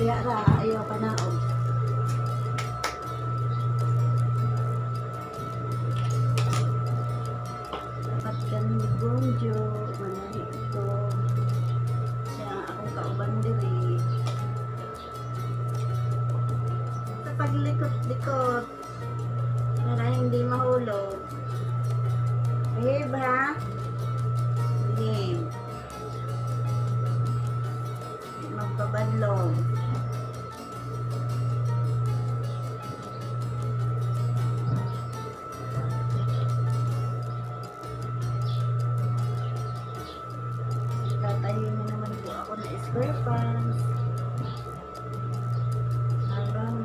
Kaya ra, ayaw ka na. Dapat kami ni bunjo. Manali ito. Siya akong kauban diri. Sa paglikot-likot. Para hindi mahulog. Behave ha? Behave. Magpabadlong. Tatayo na naman po ako na square pants. Habang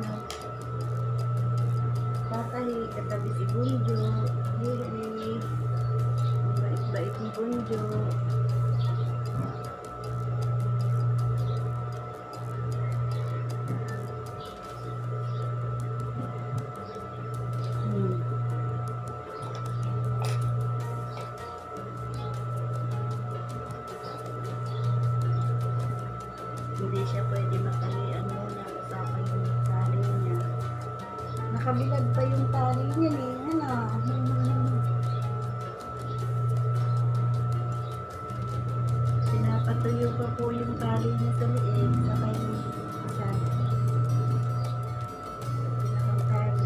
tatahi katabi si bunjo. Hiri. Bait-bait ni bunjo. Hindi siya pwede matalian muna. Usapan yung tali niya. Nakabilad pa yung tali niya eh. Ano? Pinapatuyo pa po yung tali niya sa liig. Saka yung masyado. Pinakang tali.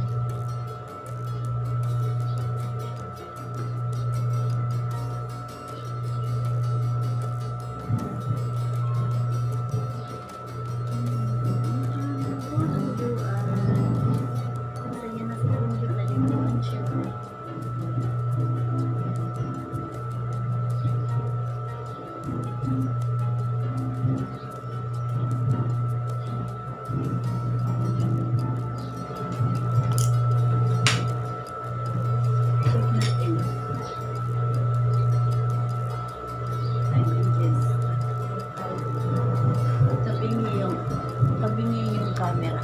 Tabi niyo yung camera.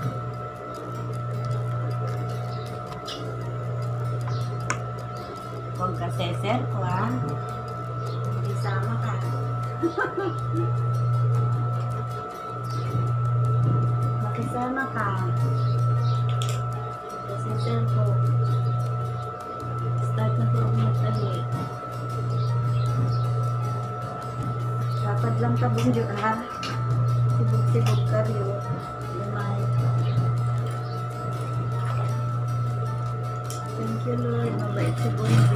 Huwag ka seser ko ha. Hindi sama ka. Makisama ka. Seser ko. Start na po ang matali. Dapat lang tabunjo ha. Sibog-sibog karyo. Lumay. Thank you Lord. Mabait si bunjo.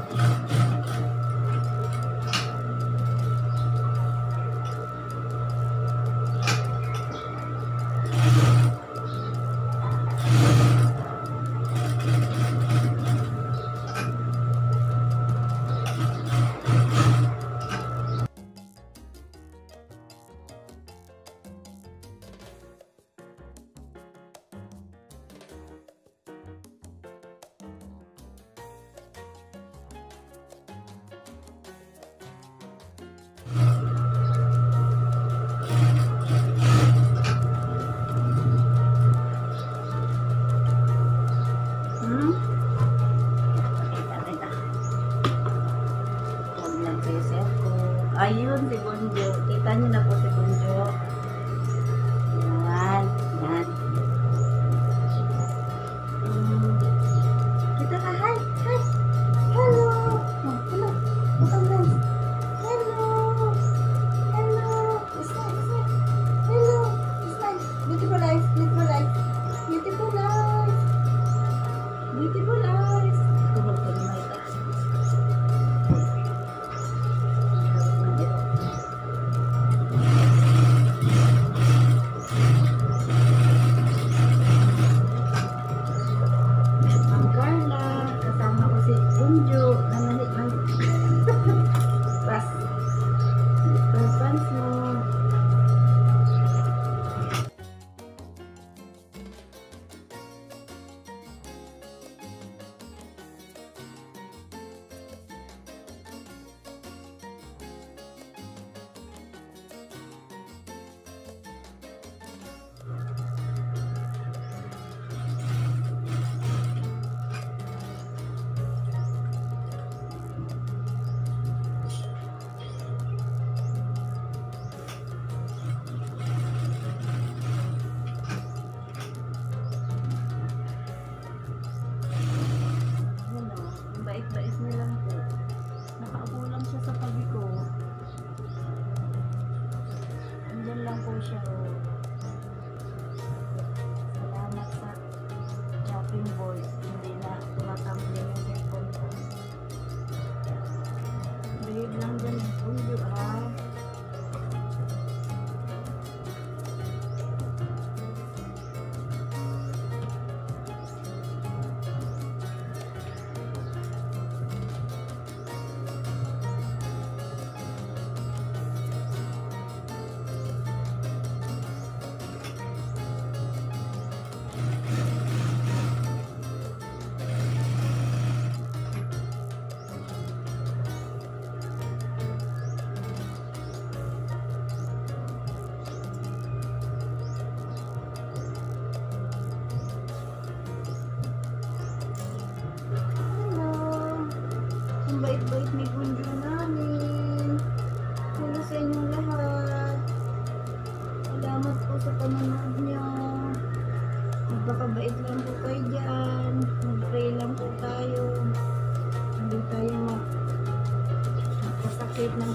Ayun, si bunjo. Kita niyo na po si bunjo. Yan. Yan. Kita ka. Hi. Hi. Hello. Hello. Hello. Hello. Hello. Smile. Smile. Hello. Smile. Beautiful eyes. Beautiful eyes. Beautiful eyes. Beautiful eyes. Tulog ka ni Maita.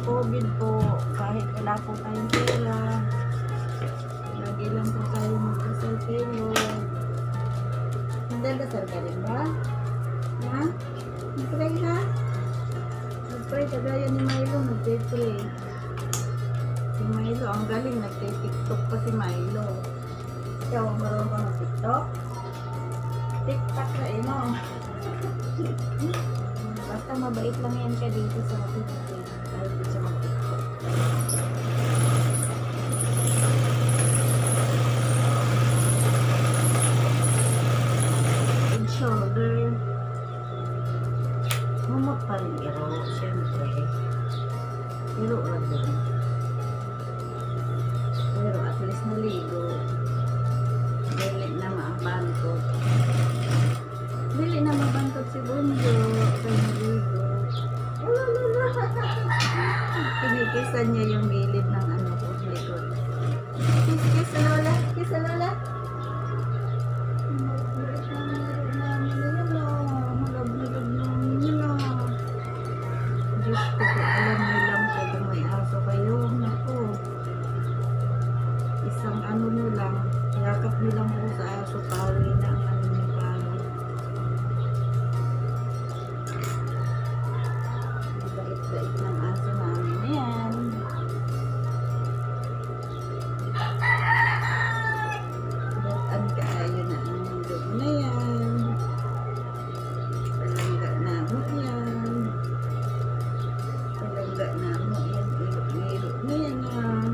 COVID po, kahit wala po tayong pera, lagi lang po tayo magdasal kayo. Nagdadasal ka rin ba? Ha? Nag-pray ha? Nag-pray kagaya ni Milo, nag-pray. Si Milo, ang galing, nag-tiktok pa si Milo. Ikaw, marunong ka ng TikTok? TikTok na no? Basta mabait lang yan ka dito sa TikTok. Ayaw dito sa mag-TikTok. And shoulder. Mumot pa rin iro, siyempre. Iro lang din. Pero at least naligo. Dili na maabangkot. Dili na mabangkot si bunjo. Kaya naligo. Kinikisan niya yung gilid ng ano ko, likod. Kiss, kiss sa lola. Kiss sa lola. Diyos ko, alam niyo lang po kung may aso kayo. Naku. Isang ano nyo lang. Yakap nyo lang po sa aso. Pawi na ang ano nyo pawi. Bait-bait ng aso namin na yan. Bataan kaayo na ang mundo na yan. Palangga na mo yan. Palangga na mo yan. Iro-iro na yan ah.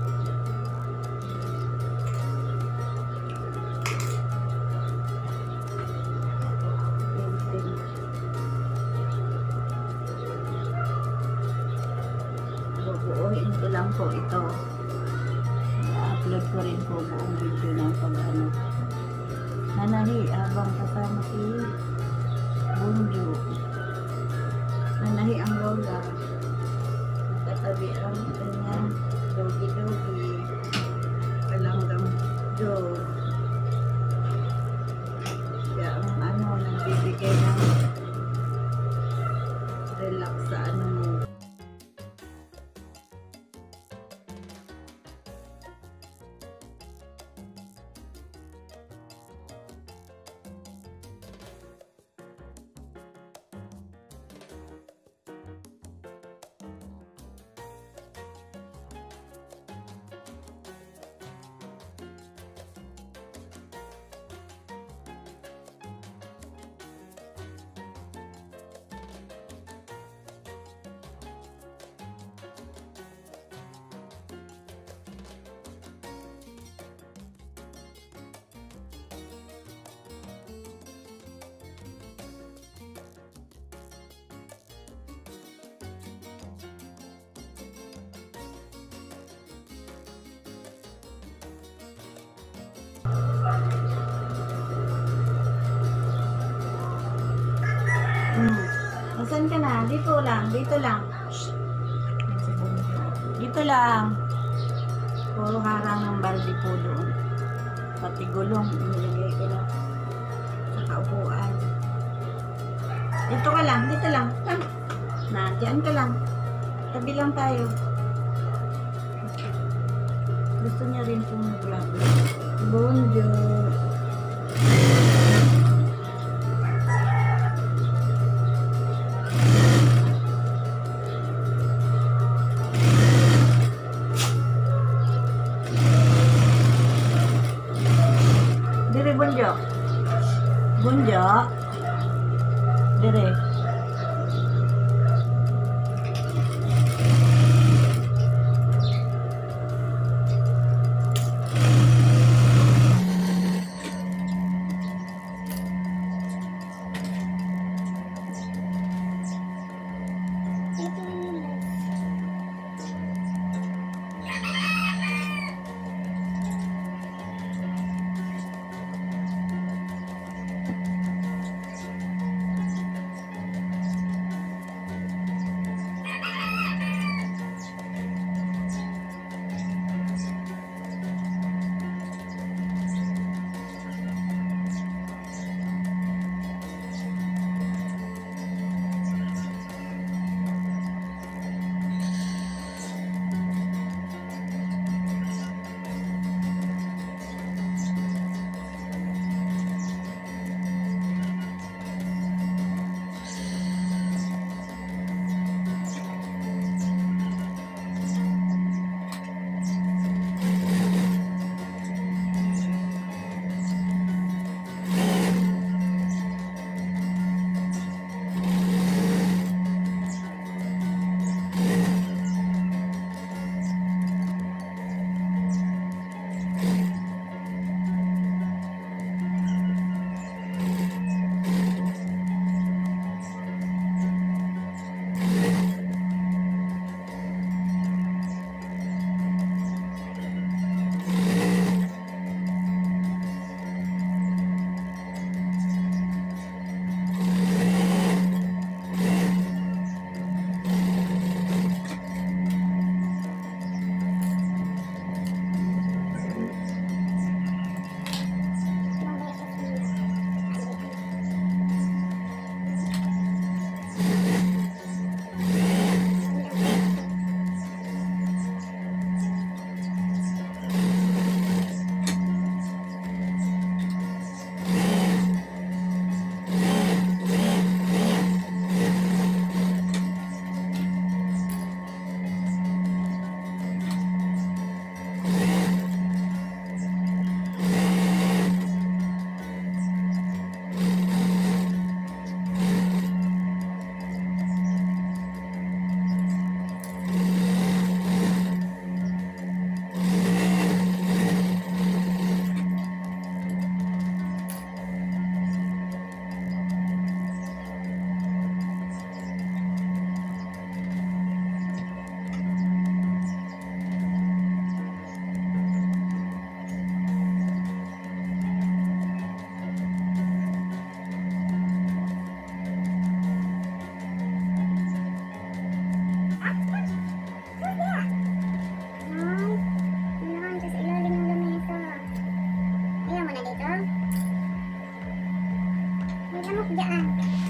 Buuhin ko lang po ito. I-upload ko rin po buong video ng pag-ano. Nanahi habang kasama si bunjo. Nanahi ang lola. Katabi ang kanyang dogi-dogi. Palanggang Joe. Kaya ang ano, nagbibigay ng relax sa ano mo. Nasaan ka na? Dito lang. Dito lang. Dito lang. Puro harang ng balde po doon. Pati gulong. Inilagay ko na sa kaupuan. Dito ka lang. Dito lang. Na, diyan ka lang. Tabi lang tayo. Gusto niya rin pong mag-vlog. Bunjo. Dire bunjo. Bunjo. Dire. May lamok dyan.